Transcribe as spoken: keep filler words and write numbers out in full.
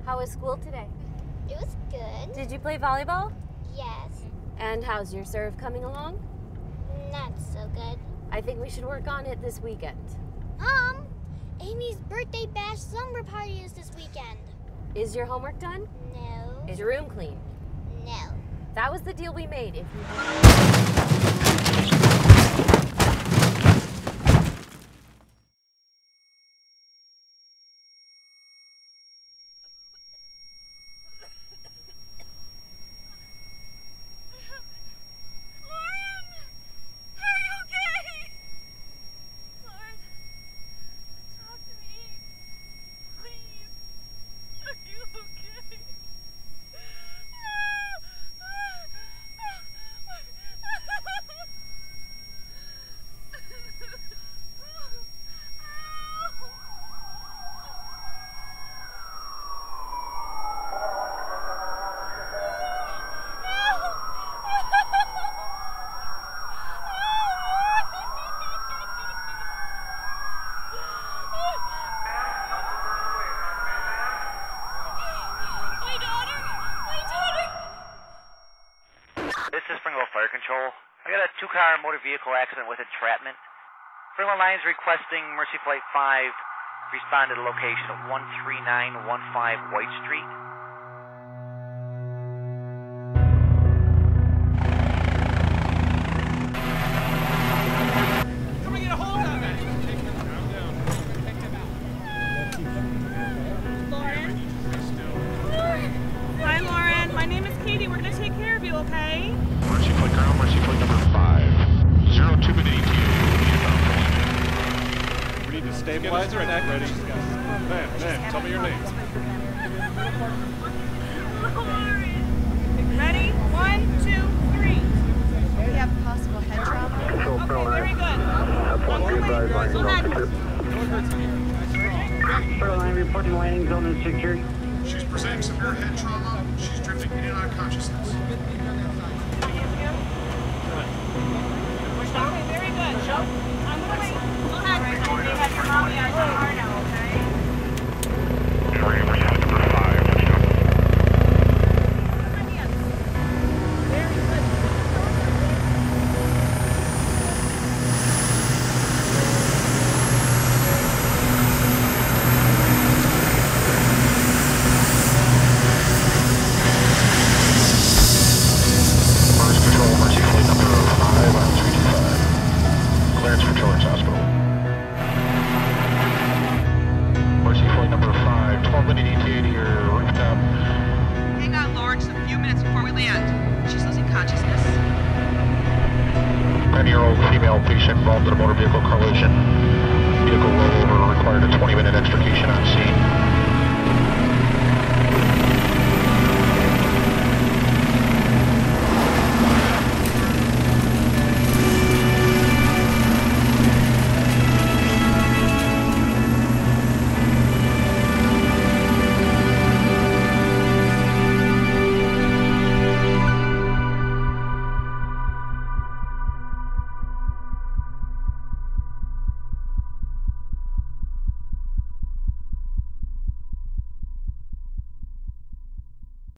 How was school today? It was good. Did you play volleyball? Yes. And how's your serve coming along? Not so good. I think we should work on it this weekend. Um, Amy's birthday bash slumber party is this weekend. Is your homework done? No. Is your room clean? No. That was the deal we made. If you Fire Control. I got a two-car motor vehicle accident with entrapment. Fremont Lines requesting Mercy Flight five respond to the location of one three nine one five White Street. Can we get a hold of it? Lauren? Hi, Lauren. My name is Katie. We're going to take care of you, okay? Mercy Flight ground, Mercy Flight number five. Zero two minute E T A. We need to stabilize her neck. Ready? Man, man, tell me your name. Ready? One, two, three. We have possible head trauma. Okay, very good. One One two way. five, Go ahead. Line reporting landing zone insecure. She's presenting severe head trauma. She's drifting in and out of consciousness. Okay, very good. I'm going to wait. Go ahead. They have your mommy on your car now, okay? Sorry, Mercy Flight number five. Very good. First Patrol, Mercy Flight number five on three two five. Clearance for Children's Hospital. Mercy Flight number five, twelve minute E T A to your rooftop. Hang on, Lauren, just a few minutes before we land. She's losing consciousness. ten-year-old female patient involved in a motor vehicle collision. Vehicle rollover required a twenty minute extrication on scene.